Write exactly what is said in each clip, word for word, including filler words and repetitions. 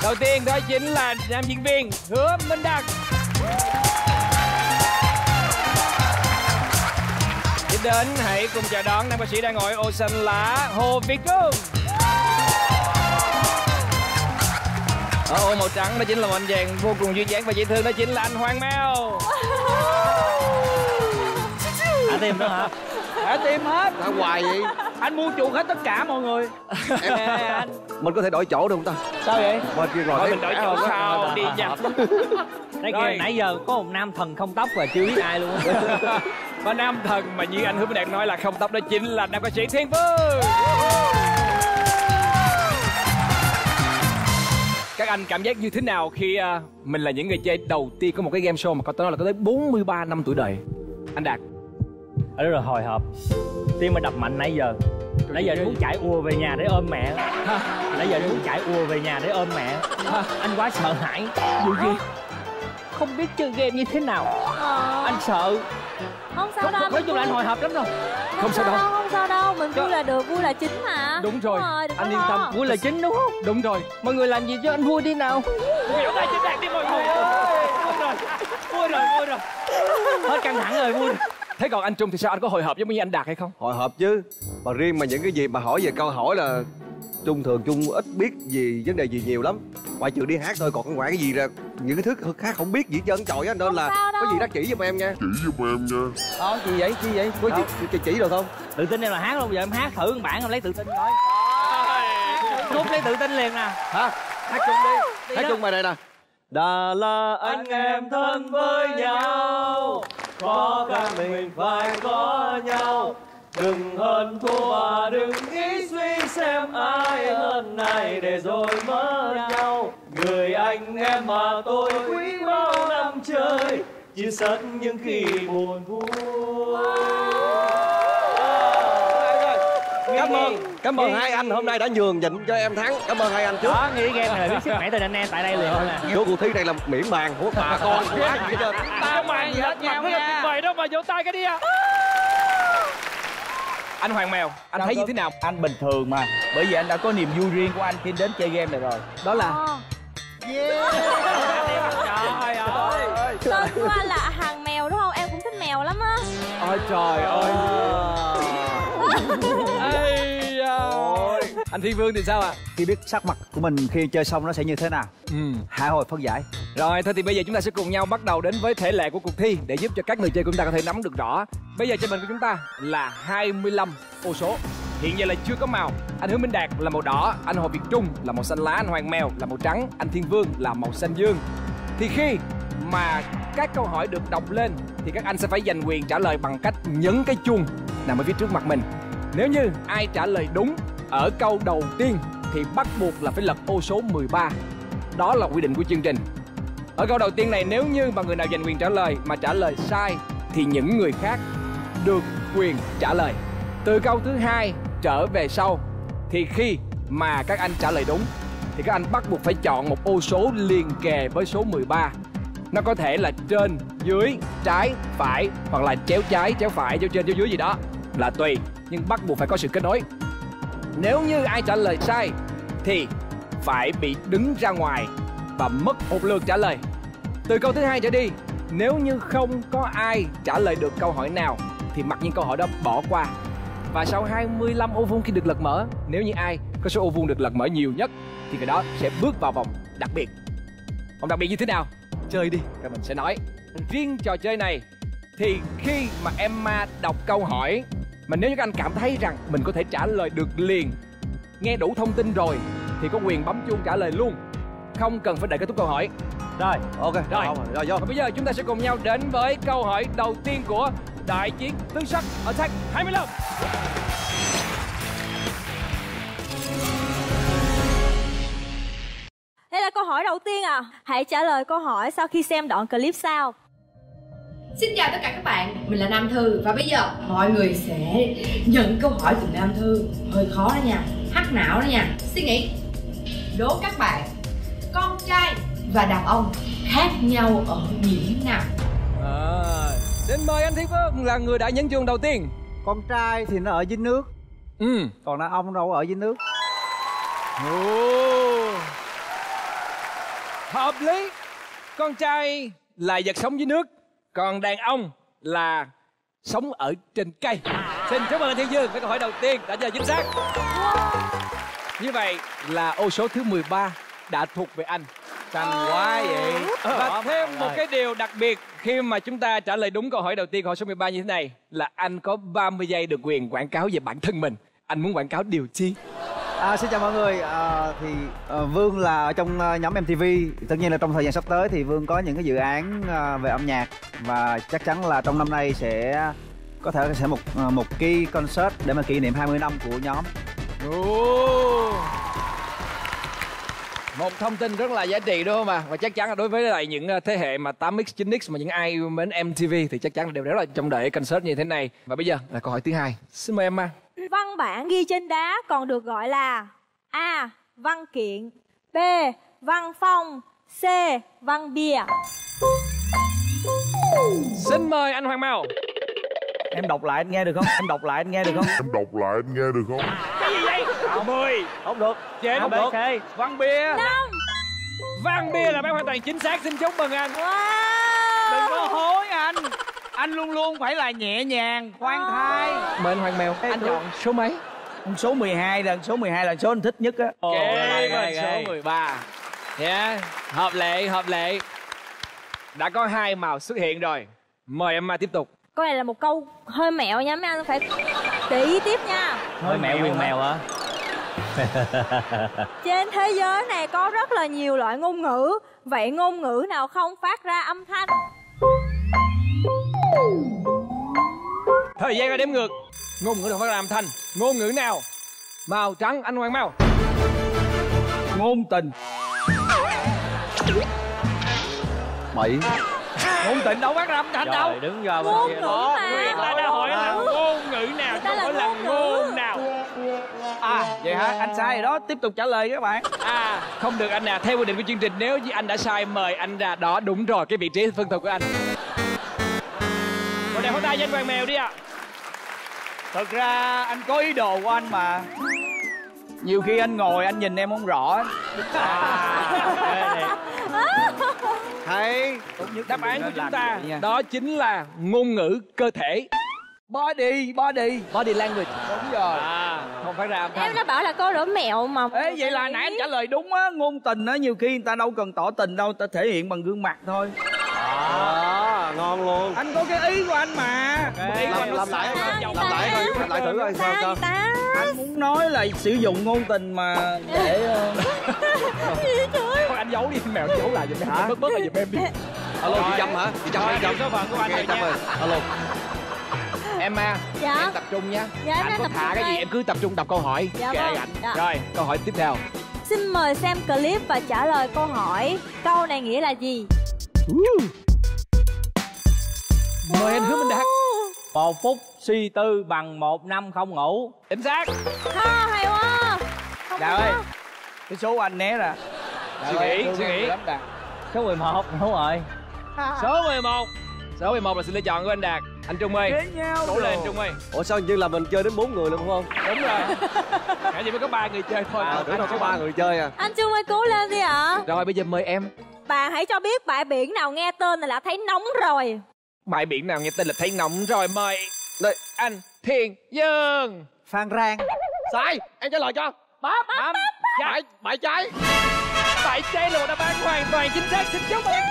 Đầu tiên đó chính là nam diễn viên Hứa Minh Đạt. Tiếp đến hãy cùng chào đón nam ca sĩ đang ngồi ô xanh lá Hồ Việt Trung. Ở ô màu trắng đó chính là một anh chàng vô cùng duyên dáng và dễ thương, đó chính là anh Hoàng Mèo. Hả tim đó hả? Hả tim hết. Hả hoài vậy? Anh mua chuộc hết tất cả mọi người. Em, anh... Mình có thể đổi chỗ được không ta? Sao vậy? Bên kia rồi. Thôi mình đổi chỗ sao đi nha. Đấy kia nãy giờ có một nam thần không tóc và chưa biết ai luôn. Và nam thần mà như anh Hứa Minh Đạt nói là không tóc đó chính là nam ca sĩ Thiên Vương. Các anh cảm giác như thế nào khi uh, mình là những người chơi đầu tiên có một cái game show mà có tới là có tới bốn mươi ba năm tuổi đời? Anh Đạt. Ở đó là hồi hộp. Tim mà đập mạnh nãy giờ. Nãy giờ muốn chạy ùa về nhà để ôm mẹ. Nãy giờ muốn chạy ùa về nhà để ôm mẹ. Anh quá sợ hãi. Dù gì không biết chơi game như thế nào. Ờ. Anh sợ. Không sao đâu. Nói chung là anh hồi hộp lắm rồi. Không, không sao đâu. đâu Không sao đâu. Mình vui là được, vui là chính mà. Đúng rồi, đúng rồi anh yên tâm. Vui là chính đúng không? Đúng rồi. Mọi người làm gì cho anh vui đi nào. Vỗ tay cho Đạt đi mọi người ơi. Vui rồi, vui rồi, vui rồi. Hết căng thẳng rồi, vui. Thế còn anh Trung thì sao, anh có hồi hộp giống như anh Đạt hay không? Hồi hộp chứ. Mà riêng mà những cái gì mà hỏi về câu hỏi là Trung thường Trung ít biết gì vấn đề gì nhiều lắm. Ngoại trừ đi hát thôi, còn ngoài cái gì ra những cái thứ khác không biết gì trơn trọi á, nên là có gì đó chỉ giùm em nha. Chỉ giùm em nha. Ờ gì vậy? Chi vậy? Có gì chỉ, chỉ được không? Tự tin em là hát luôn, giờ em hát thử một bản em lấy tự tin coi. Cút lấy tự tin liền nè. Hả? Hát chung đi. Hát chung bài này nè. Đã là anh em thân với nhau, có cả mình phải có nhau. Đừng hơn thua và đừng nghĩ suy xem ai hơn này để rồi mất nhau. Người anh em mà tôi quý bao năm chơi, chia sẻ những khi buồn vui. Cảm ơn, cảm ơn hai anh hôm nay đã nhường nhịn cho em thắng. Cảm ơn hai anh trước. Đó, nghĩ game này là biết sức khỏe tình anh em tại đây liền nè. Chỗ cuộc thi này là miễn bàn của bà con quá gì hết trơn. Ta màn gì hết nhau nha. Vậy đâu mà vỗ tay cái đi à. Anh Hoàng Mèo, anh thấy như thế nào? Anh bình thường mà. Bởi vì anh đã có niềm vui riêng của anh khi đến chơi game này rồi. Đó là yeah. Trời ơi. Tên của anh là Hàng Mèo đúng không? Em cũng thích mèo lắm á. Ôi trời ơi. Ây da. Anh Thiên Vương thì sao ạ? À? Khi biết sắc mặt của mình khi chơi xong nó sẽ như thế nào. Ừ. Hạ hồi phân giải. Rồi thôi thì bây giờ chúng ta sẽ cùng nhau bắt đầu đến với thể lệ của cuộc thi để giúp cho các người chơi của chúng ta có thể nắm được rõ. Bây giờ trên mình của chúng ta là hai mươi lăm ô số. Hiện giờ là chưa có màu. Anh Hứa Minh Đạt là màu đỏ, anh Hồ Việt Trung là màu xanh lá, anh Hoàng Mèo là màu trắng, anh Thiên Vương là màu xanh dương. Thì khi mà các câu hỏi được đọc lên thì các anh sẽ phải giành quyền trả lời bằng cách nhấn cái chuông nằm ở phía trước mặt mình. Nếu như ai trả lời đúng ở câu đầu tiên thì bắt buộc là phải lật ô số mười ba. Đó là quy định của chương trình. Ở câu đầu tiên này, nếu như mà người nào giành quyền trả lời mà trả lời sai thì những người khác được quyền trả lời. Từ câu thứ hai trở về sau thì khi mà các anh trả lời đúng thì các anh bắt buộc phải chọn một ô số liền kề với số mười ba. Nó có thể là trên, dưới, trái, phải, hoặc là chéo trái, chéo phải, chéo trên, chéo dưới gì đó là tùy, nhưng bắt buộc phải có sự kết nối. Nếu như ai trả lời sai thì phải bị đứng ra ngoài và mất một lượt trả lời. Từ câu thứ hai trở đi, nếu như không có ai trả lời được câu hỏi nào thì mặc nhiên câu hỏi đó bỏ qua. Và sau hai mươi lăm ô vuông khi được lật mở, nếu như ai có số ô vuông được lật mở nhiều nhất thì người đó sẽ bước vào vòng đặc biệt. Vòng đặc biệt như thế nào? Chơi đi, rồi mình sẽ nói. Riêng trò chơi này thì khi mà Emma đọc câu hỏi mà nếu như các anh cảm thấy rằng mình có thể trả lời được liền, nghe đủ thông tin rồi thì có quyền bấm chuông trả lời luôn, không cần phải đợi kết thúc câu hỏi. Rồi, ok, rồi, rồi vô. Và bây giờ chúng ta sẽ cùng nhau đến với câu hỏi đầu tiên của đại chiến tứ sắc Attack hai mươi lăm. Đây là câu hỏi đầu tiên à. Hãy trả lời câu hỏi sau khi xem đoạn clip sau. Xin chào tất cả các bạn, mình là Nam Thư và bây giờ mọi người sẽ nhận câu hỏi từ Nam Thư. Hơi khó đó nha, hắc não đó nha. Suy nghĩ, đố các bạn, con trai và đàn ông khác nhau ở điểm nào? À, đến mời anh Thiên Vương là người đã nhấn chuông đầu tiên. Con trai thì nó ở dưới nước, ừ. còn đàn ông đâu ở dưới nước. Ồ. Hợp lý. Con trai là vật sống dưới nước, còn đàn ông là sống ở trên cây. Xin chúc mừng anh Thiên Dương với câu hỏi đầu tiên đã trả lời chính xác. Như vậy là ô số thứ mười ba đã thuộc về anh. Căng quá vậy. Và thêm một cái điều đặc biệt khi mà chúng ta trả lời đúng câu hỏi đầu tiên, câu hỏi số mười ba như thế này, là anh có ba mươi giây được quyền quảng cáo về bản thân mình. Anh muốn quảng cáo điều chi? À, xin chào mọi người. À, thì à, Vương là ở trong uh, nhóm em tê vê. Tất nhiên là trong thời gian sắp tới thì Vương có những cái dự án uh, về âm nhạc, và chắc chắn là trong năm nay sẽ có thể sẽ một uh, một cái concert để mà kỷ niệm hai mươi năm của nhóm. Ồ. Một thông tin rất là giá trị đúng không ạ? Và chắc chắn là đối với lại những thế hệ mà tám x, chín x mà những ai yêu mến em tê vê thì chắc chắn là đều rất là trông đợi concert như thế này. Và bây giờ là câu hỏi thứ hai. Xin mời Emma. Văn bản ghi trên đá còn được gọi là A. Văn kiện, B. Văn phong, C. Văn bia. Xin mời anh Hoàng Mao. Em đọc lại anh nghe được không? Em đọc lại anh nghe được không? Em đọc lại anh nghe được không? Cái gì vậy? mười. Không được. Chín. Không được. Văn bia. Năm. Văn bia là bác hoàn toàn chính xác. Xin chúc mừng anh. Wow. Đừng có hối anh. Anh luôn luôn phải là nhẹ nhàng, khoan thai. Mời anh Hoàng Mèo. Anh chọn số mấy? Số mười hai là số mười hai là số anh thích nhất á. Ok, và số mười ba. Yeah. Hợp lệ, hợp lệ. Đã có hai màu xuất hiện rồi. Mời Emma tiếp tục. Câu này là một câu hơi mẹo nha, mấy anh phải để ý tiếp nha. Hơi mẹo quyền mèo hả? Trên thế giới này có rất là nhiều loại ngôn ngữ. Vậy ngôn ngữ nào không phát ra âm thanh? Thời gian đã đếm ngược. Ngôn ngữ nào phát ra âm thanh? Ngôn ngữ nào? Màu trắng, anh Hoàng Mao. Ngôn tình. Bảy. Ngôn tình đâu phát ra âm thanh đâu. Đứng ra bên Ngôn kia ngữ đó. mà. Người ta đã hỏi là ngôn ngữ nào, chứ không phải là ngôn nào. À vậy hả? Anh sai rồi đó. Tiếp tục trả lời các bạn. À, không được anh à. Theo quy định của chương trình, nếu như anh đã sai mời anh ra đó. Đúng rồi, cái vị trí phân thuật của anh. Một đèn pháo tay cho anh Hoàng Mèo đi ạ. À. Thật ra anh có ý đồ của anh mà. Nhiều khi anh ngồi anh nhìn em không rõ. À, Hay. đáp án của chúng ta đó chính là ngôn ngữ cơ thể. Body, body. Body language. Đúng rồi. À, không phải ra âm thanh. Em đã bảo là câu đổ mẹo mà. Ê, vậy là nãy anh trả lời đúng á. Ngôn tình á, nhiều khi người ta đâu cần tỏ tình đâu, ta thể hiện bằng gương mặt thôi. À, ngon luôn. Anh có cái ý của anh mà. Ý Làm, làm lại, làm lại thôi, làm lại thử coi sao Sao sao. vậy ta? Anh muốn nói là sử dụng ngôn tình mà để Thôi anh giấu đi, mèo giấu lại giùm em. Bớt bớt lại giùm em đi. Alo, chị Trâm hả? Chị Trâm hay Trâm? Số phận của anh Ok, rồi Trâm nha. ơi. Alo. Emma, Dạ. em tập trung nha. Dạ, em Anh đang có tập thả trung cái gì đây. em cứ tập trung đọc câu hỏi. Dạ Kệ vâng. ảnh. Dạ. Rồi, câu hỏi tiếp theo. Xin mời xem clip và trả lời câu hỏi. Câu này nghĩa là gì? Mời anh Hứa Minh Đạt. Một phút suy tư bằng một năm không ngủ. Chính xác. Ha, hay quá. Không Đạt có. ơi, cái số anh né ra. Suy nghĩ, suy nghĩ. Số mười một, đúng rồi. Số mười một. Số mười một là sự lựa chọn của anh Đạt. Anh Trung ơi. Cố lên Trung ơi. Ủa sao như là mình chơi đến bốn người luôn đúng không? Đúng rồi. Hãy chỉ mới có ba người chơi thôi. À, tưởng đâu có ba người chơi à. Anh Trung ơi, cố lên đi ạ. Rồi bây giờ mời em. Bạn hãy cho biết bãi biển nào nghe tên này là thấy nóng rồi. Bãi biển nào nghe tên là thấy nóng rồi, mời Đây. anh Thiên Dương. Phan Rang. Sai, em trả lời cho. Bắp bắp Bãi, bãi trái. Bãi cháy là một đáp án hoàn toàn chính xác. Xin chúc mừng em.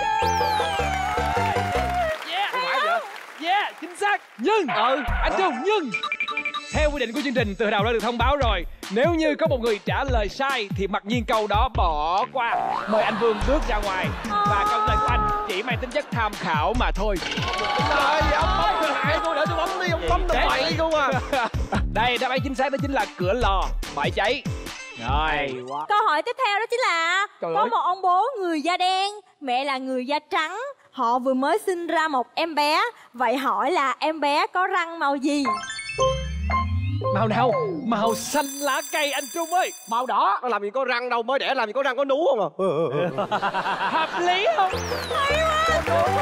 Yeah. Không phải vậy. Yeah, chính xác. Nhưng ừ, anh Trung, nhưng theo quy định của chương trình từ đầu đã được thông báo rồi, nếu như có một người trả lời sai thì mặc nhiên câu đó bỏ qua. Mời anh Vương bước ra ngoài. Và câu lời của anh chỉ mang tính chất tham khảo mà thôi. Trời ơi, ông bấm tôi hại tôi, để tôi bấm đi, ông bấm tôi bậy không à. Đây, đáp án chính xác đó chính là cửa lò, bãi cháy. Rồi. Câu hỏi tiếp theo đó chính là Trời có ơi. một ông bố người da đen, mẹ là người da trắng. Họ vừa mới sinh ra một em bé. Vậy hỏi là em bé có răng màu gì? Màu nào? Màu xanh lá cây anh Trung ơi. Màu đỏ. Nó làm gì có răng đâu, mới đẻ làm gì có răng, có nú không à. Hợp lý không? Hay quá.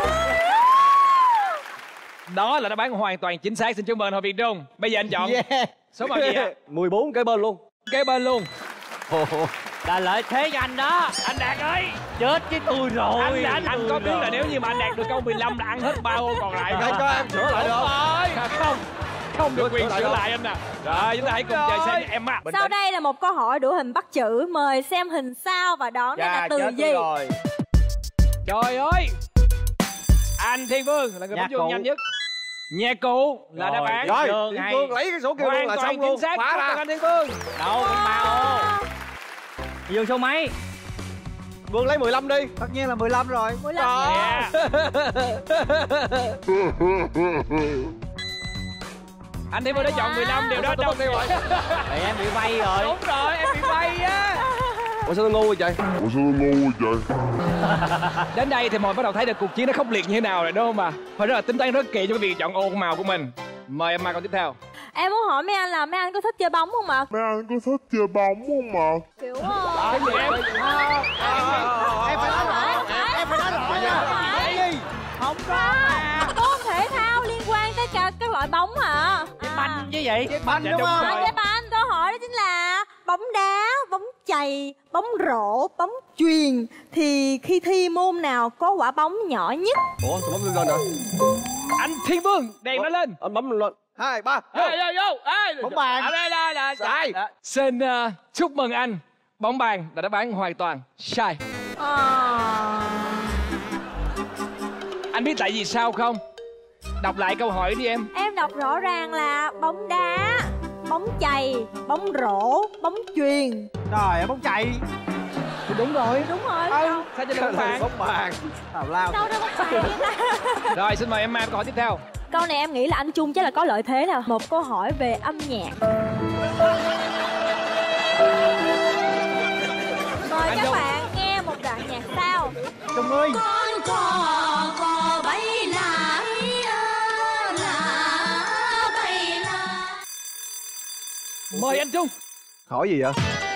Đó là đáp án hoàn toàn chính xác. Xin chúc mừng Hội Việt Trung. Bây giờ anh chọn Yeah. số màu gì ạ? mười bốn cái bên luôn. Kế bên luôn. Là lợi thế cho anh đó. Anh Đạt ơi, Chết với tôi rồi. anh anh, anh có biết là nếu như mà anh đạt được câu mười lăm là ăn hết ba ô còn lại Để không? cho em sửa lại được không? À, không, không được quyền Sửa lại sửa không? lại anh nè. Rồi chúng ta hãy cùng chờ xem em à. Sau đây là một câu hỏi đuổi hình bắt chữ. Mời xem hình sau và đoán đây là từ gì. rồi. Trời ơi, anh Thiên Vương là người Nhạc bấm chuông cụ. nhanh nhất. Nhạc cụ là đáp án. Rồi, Trường Thiên hay. Vương lấy cái số kia luôn Hoàn là toàn xong luôn. chính xác. Khóa Chúc mừng ra. anh Thiên Vương. Đâu con ba ô. Vô số mấy? Vương lấy mười lăm đi. Tất nhiên là mười lăm rồi. mười lăm. Yeah. Anh Thiên Vương đã chọn mười lăm, điều đó Tôi đâu đi rồi. Thì em bị vay rồi. Đúng rồi, em bị vay á. Ủa sao tôi ngu vậy trời? Đến đây thì mọi bắt đầu thấy được cuộc chiến nó khốc liệt như thế nào rồi đúng không ạ? Phải rất là tính toán rất kỹ cho cái việc chọn ô màu của mình. Mời em Mai câu tiếp theo. Em muốn hỏi mấy anh là mấy anh có thích chơi bóng không ạ? Mấy anh có thích chơi bóng không mà? Kiểu ờ, Cái gì em? Em phải nói rõ. Em phải nói rõ nha. không có môn thể thao liên quan tới cả các loại bóng hả? Banh chứ vậy. Banh Dạ, đúng đúng không? rồi. Anh anh câu hỏi đó chính là bóng đá, bóng chày, bóng rổ, bóng chuyền thì khi thi môn nào có quả bóng nhỏ nhất? Ủa sao bấm lên rồi? Anh Thiên Vương, đèn nó lên. Anh bấm lên. Hai, ba. Vô vô vô. Ê, Bóng bàn. ở đây đây là Sai. Xin uh, chúc mừng anh. Bóng bàn là đáp án hoàn toàn sai. Ờ... Anh biết tại vì sao không? Đọc lại câu hỏi đi em. Em đọc rõ ràng là bóng đá, bóng chày, bóng rổ, bóng chuyền. Trời ơi, bóng chạy. Thì đúng rồi. Đúng rồi. Ừ, sao cho bóng bàn? Bóng bàn. Tào lao. Đâu ra bóng chày vậy ta? Rồi xin mời em Mai câu hỏi tiếp theo. Câu này em nghĩ là anh Trung chắc là có lợi thế nè. Một câu hỏi về âm nhạc. Mời Anh các Trung. bạn nghe một đoạn nhạc sau. Trung ơi. Con cò cò bay lại là bay là. Mời anh Trung. Hỏi gì vậy?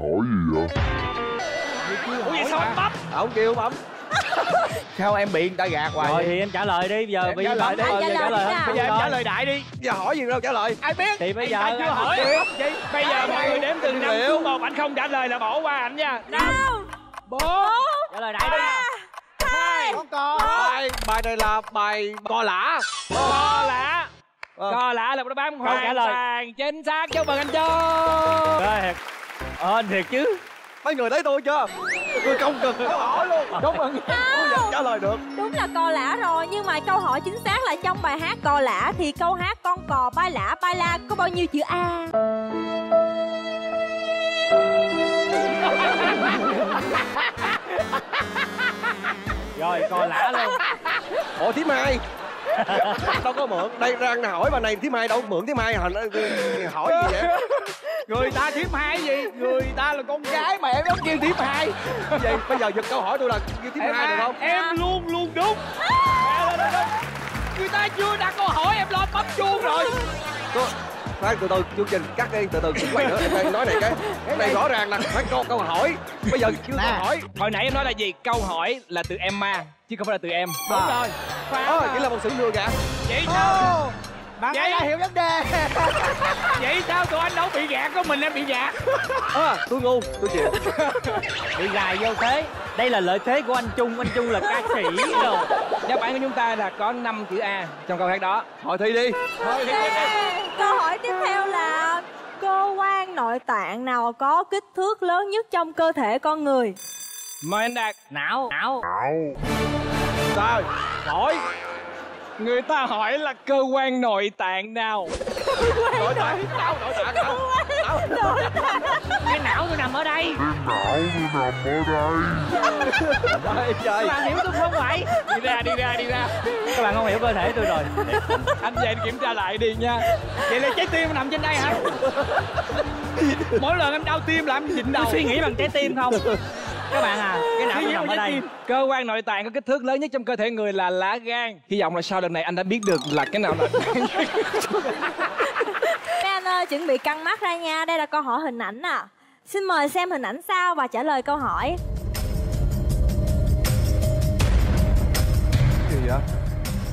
Ủa vậy sao anh bấm? À, ông kêu bấm. Sao em bị người ta gạt hoài? Rồi thì em trả lời đi. Bây giờ Em bây trả giờ lời đi. bấm, Trả giờ lời trả lời đi hết. nào. Bây giờ em trả lời đại đi. Giờ hỏi gì đâu trả lời. Ai biết? Thì bây giờ Anh chưa hỏi. Bây giờ mọi người đếm từ năm Liệu. xuống một, anh không trả lời là bỏ qua anh nha. Năm, Nào. bốn, trả lời đại đi. hai, Con cò. Bài bài này là bài co lả. co lả. Ờ. Co lả là một đáp án Câu trả hoàn lời. toàn chính xác. Chúc mừng anh Trung. Rồi thiệt. Ờ thiệt chứ. Mấy người thấy tôi chưa? Tôi không cần câu hỏi luôn. Chúc mừng. Tôi vẫn trả lời được. Đúng là co lả rồi. Nhưng mà câu hỏi chính xác là trong bài hát co lả thì câu hát con cò bay lả bay la có bao nhiêu chữ A? Rồi coi lã luôn. Ủa Thím Mai. Đâu có mượn. Đây đang hỏi bà này Thím Mai đâu mượn Thím Mai hỏi gì vậy? Người ta thiếp hai gì? Người ta là con gái mà em giống kêu thiếp hai. Vậy bây giờ giật câu hỏi tôi là kêu Thím Em Hai được à, không? em luôn luôn đúng. Người ta chưa đặt câu hỏi em lo bấm chuông rồi. Cô, khoan từ từ chương trình cắt đi từ từ quay nữa em đang nói này cái cái này rõ ràng là phải câu câu hỏi bây giờ chưa câu hỏi. Hồi nãy em nói là gì? Câu hỏi là từ Emma chứ không phải là từ em. Đúng rồi. Ơ chỉ là một sự lừa gạt. Vậy sao? Bạn Vậy ấy đã hiểu vấn đề. Vậy sao tụi anh đâu bị gạt, có mình em bị gạt. À, tôi ngu tôi chịu. Bị gài vô thế. Đây là lợi thế của anh Trung. Anh Trung là ca sĩ rồi. Đáp án của chúng ta là có năm chữ A trong câu hát đó. Hỏi thi đi. Thôi thì Câu hỏi tiếp theo là cơ quan nội tạng nào có kích thước lớn nhất trong cơ thể con người? mời anh Đạt. Não. Não. Sao? Hỏi. Người ta hỏi là cơ quan nội tạng nào? Nội tạng não nội tạng não. Não. Cái não tôi nằm ở đây. Ơi trời. Các bạn hiểu tôi không vậy? Đi ra đi ra đi ra. Các bạn không hiểu cơ thể tôi rồi. Anh về anh kiểm tra lại đi nha. Vậy là trái tim nằm trên đây hả? Mỗi lần em đau tim là em nhịn đầu. Tôi suy nghĩ bằng trái tim không? Các bạn à, cái não tôi nằm ở đây. Cơ quan nội tạng có kích thước lớn nhất trong cơ thể người là lá gan. Hy vọng là sau lần này anh đã biết được là cái nào là. Mấy anh ơi, chuẩn bị căng mắt ra nha. Đây là câu hỏi hình ảnh nè. Xin mời xem hình ảnh sau và trả lời câu hỏi. Gì vậy?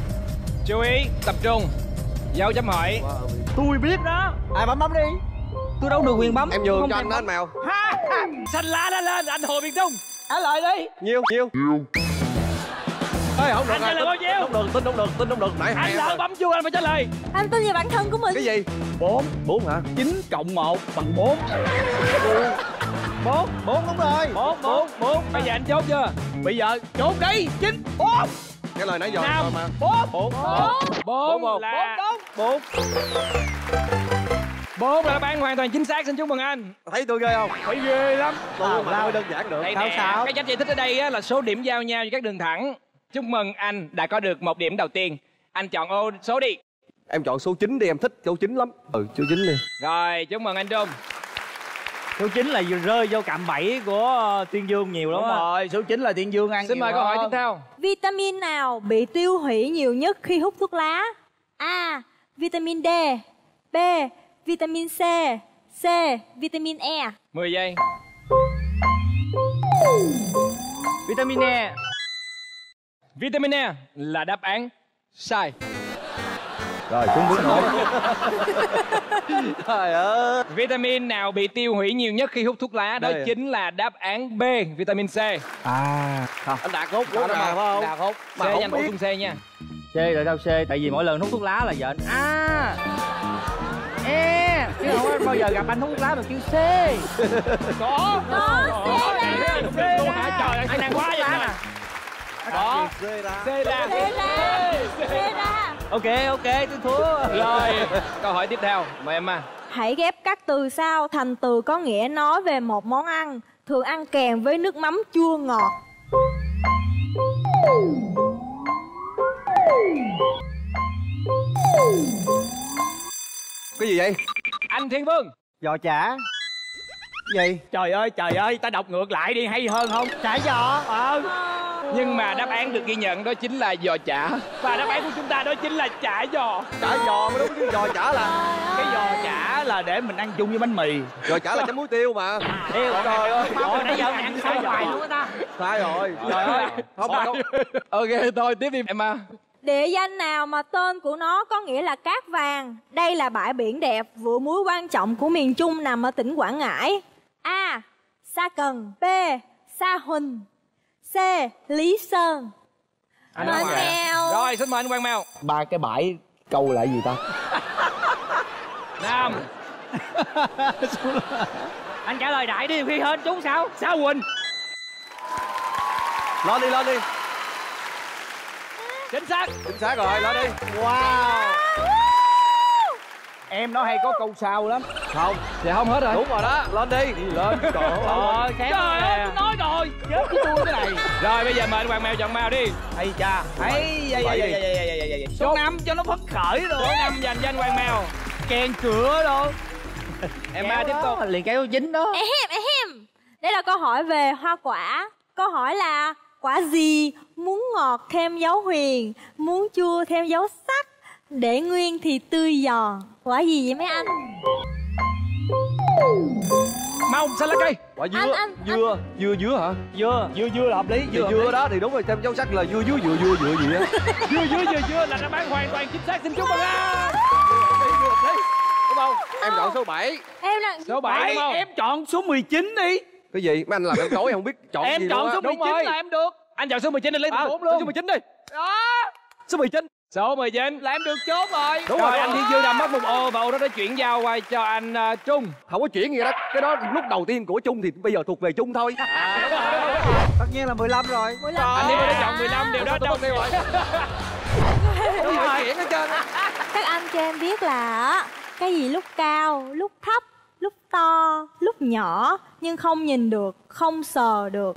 Chú ý, tập trung. Dấu chấm hỏi. Tôi biết đó. Ai bấm bấm đi. Tôi đâu được quyền bấm. Em nhường Không cho thể anh đó anh Mèo. Ha, ha. Xanh lá đã lên, anh Hồ Việt Trung trả lời đi. Nhiêu nhiêu ơi không được Anh trả lời bao nhiêu? không được tin không được tin không được nãy Anh hai em lỡ rồi. bấm chưa, anh phải trả lời. Anh tin vào bản thân của mình. Cái gì? Bốn. Bốn hả? Chín cộng một bằng bốn. Bốn. Bốn đúng rồi. Bốn, bốn, bốn. Bây giờ anh chốt chưa? Bây giờ chốt đi. Chín. Bốn. Cái lời nãy giờ Năm. rồi mà. Bốn. Bốn. Bốn một. là Bốn. bốn là đáp án hoàn toàn chính xác, xin chúc mừng anh. Thấy tôi ghê không? Phải ghê lắm. Tôi mà hơi đơn giản được. Đây Sao nè, sao? cái cách giải thích ở đây á, là số điểm giao nhau cho các đường thẳng. Chúc mừng anh đã có được một điểm đầu tiên. Anh chọn ô số đi. Em chọn số chín đi, em thích số chín lắm. Ừ, số chín đi. Rồi, chúc mừng anh Trung. Số chín là vừa rơi vô cạm bẫy của uh, Tuyên Dương nhiều lắm Đúng á. rồi, số chín là Tiên Dương ăn. Xin nhiều mời câu hỏi hơn. tiếp theo. Vitamin nào bị tiêu hủy nhiều nhất khi hút thuốc lá? A. Vitamin D. B. Vitamin C. C. Vitamin E. mười giây. Vitamin E. Vitamin E là đáp án sai. Rồi, xuống bước nữa. Trời ơi. Vitamin nào bị tiêu hủy nhiều nhất khi hút thuốc lá? Đó Đây à? chính là đáp án B, vitamin C. À, không. Anh Đạt hút Đó hút là nào phải không? Đạt hút. C Mà không nha, bổ biết. sung C nha. C rồi sao C? Tại vì mỗi lần hút thuốc lá là vợ anh. À. E. Chứ không có bao giờ gặp anh hút thuốc lá mà kêu C. Có. Có, C là. C luôn hả? Trời ơi, anh đang quá vậy nè. Đó. C ra. C là. C ra. C ra. Ok ok tôi thua. Rồi, câu hỏi tiếp theo, mời em. Hãy ghép các từ sau thành từ có nghĩa nói về một món ăn, thường ăn kèm với nước mắm chua ngọt. Cái gì vậy? Anh Thiên Vương. Giò chả. Gì? Trời ơi, trời ơi, ta đọc ngược lại đi hay hơn không? Chả giò. Ờ. Nhưng mà đáp án được ghi nhận đó chính là giò chả. Và đáp án của chúng ta đó chính là chả giò. Chả giò mới đúng chứ, giò chả là Cái giò chả là để mình ăn chung với bánh mì. giò chả là chấm muối tiêu mà. Ê, Trời ơi. Ôi, nãy giờ mày ăn sai hoài luôn á ta. Sai rồi. Trời ơi. Không mà không. Ok, thôi tiếp đi em. Địa danh nào mà tên của nó có nghĩa là cát vàng? Đây là bãi biển đẹp, vựa muối quan trọng của miền Trung nằm ở tỉnh Quảng Ngãi. A. Sa Cần. B. Sa Huỳnh. C. Lý Sơn. Anh Mời Quang Mèo. Mèo. Rồi, xin mời anh Quang Mèo. Ba cái bãi câu lại gì ta? Nam. Anh trả lời đại đi khi hơn chú sao? Sa Huỳnh. Lo đi, lo đi. Chính xác. Chính xác rồi, lo đi. Wow. Em nó hay có câu sau lắm. Không, Dạ không hết rồi. đúng rồi đó, lên đi. Đi lên, trời ơi. Ờ, sáng Trời ơi, nè. tôi nói rồi. Chết cái tôi cái này. Rồi, bây giờ mời anh Quang Mèo chọn màu đi. Ây cha. Ấy da da da da da da da da. Số năm cho nó phấn khởi Số rồi. năm dành cho anh Quang Mèo. Kèn cửa đâu. Em ba tiếp tục. Liền kéo chín đó. Ehem, ehem. Đây là câu hỏi về hoa quả. Câu hỏi là quả gì muốn ngọt thêm dấu huyền, muốn chua thêm dấu sắc, để nguyên thì tươi giòn. Quả gì vậy mấy anh? Mau, xanh lá cây. Quả dưa, Anh, anh, dưa, dưa dứa hả? Dưa. Dưa dưa là hợp lý. Thì Dưa dưa đó thì đúng rồi, thêm dấu sắc là dưa dứa dừa dưa dừa gì á. Dưa dưa dưa dưa là đáp án hoàn toàn chính xác, xin chúc mừng anh. Đúng không? Em chọn số bảy. Em là Số bảy đúng không? Em chọn số mười chín đi. Cái gì? Mấy anh làm em tối không biết chọn Em gì chọn luôn á. số mười Đúng chín rồi. là em được. Anh chọn số mười chín đi, lấy À, bốn luôn. số mười chín đi. Đó. Số mười chín. Số mười chín. Là em được chốt rồi. Đúng Rồi, rồi. anh Thiên Dương đã mất một ô và ô đó đã chuyển giao qua cho anh uh, Trung. Không có chuyện gì đó. Cái đó lúc đầu tiên của Trung thì bây giờ thuộc về Trung thôi. Tất nhiên là mười lăm rồi. mười lăm. Anh Thiên Dương đã chọn mười lăm, điều đó trong rồi. Không gì phải chuyện hết trơn á. Các anh cho em biết là cái gì lúc cao, lúc thấp, lúc to, lúc nhỏ, nhưng không nhìn được, không sờ được.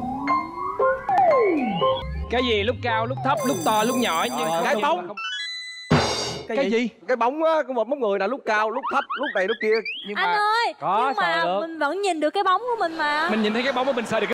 Cái gì lúc cao, lúc thấp, lúc to, lúc nhỏ nhưng Cái không- bóng. không- Cái, Cái gì? Cái bóng á, của một bóng người là lúc cao, lúc thấp, lúc này lúc kia. Nhưng Anh mà ơi, có nhưng mà sờ được. mình vẫn nhìn được cái bóng của mình mà. mình nhìn thấy cái bóng mà mình sờ được